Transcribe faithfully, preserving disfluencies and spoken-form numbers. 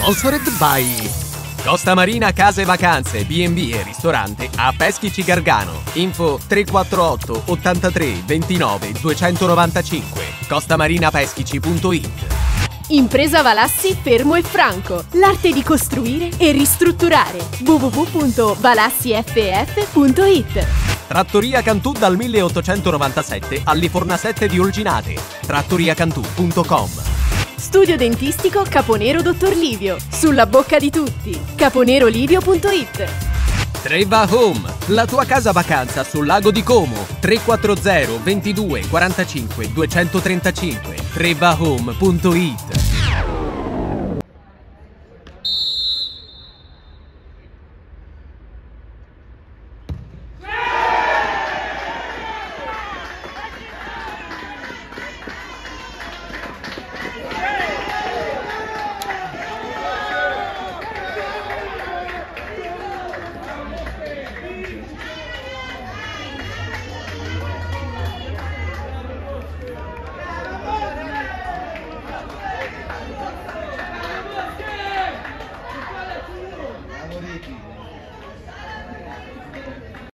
Sponsored by Costa Marina Case Vacanze, B and B e ristorante a Peschici Gargano. Info tre quattro otto ottantatré ventinove duecentonovantacinque. costamarinapeschici punto it. Impresa Valassi Fermo e Franco. L'arte di costruire e ristrutturare. w w w punto valassi f f punto it. Trattoria Cantù dal milleottocentonovantasette all'Ifornasette di Olginate. trattoriacantù punto com. Studio dentistico Caponero Dottor Livio. Sulla bocca di tutti. caponerolivio punto it. Treva Home, la tua casa vacanza sul lago di Como. tre quattro zero ventidue quarantacinque duecentotrentacinque. treva home punto it.